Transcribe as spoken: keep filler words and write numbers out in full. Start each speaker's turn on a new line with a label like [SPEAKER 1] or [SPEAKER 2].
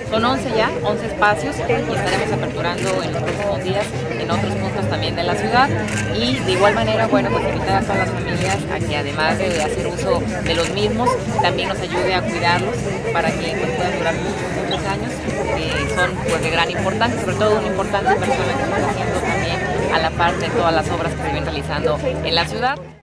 [SPEAKER 1] Son once ya, once espacios y estaremos aperturando en los próximos días en otros puntos también de la ciudad. Y de igual manera, bueno, pues invitar a todas las familias a que además de hacer uso de los mismos, también nos ayude a cuidarlos para que pues, puedan durar muchos, muchos años. Eh, son pues de gran importancia, sobre todo una importante persona que está haciendo también a la par de todas las obras que se vienen realizando en la ciudad.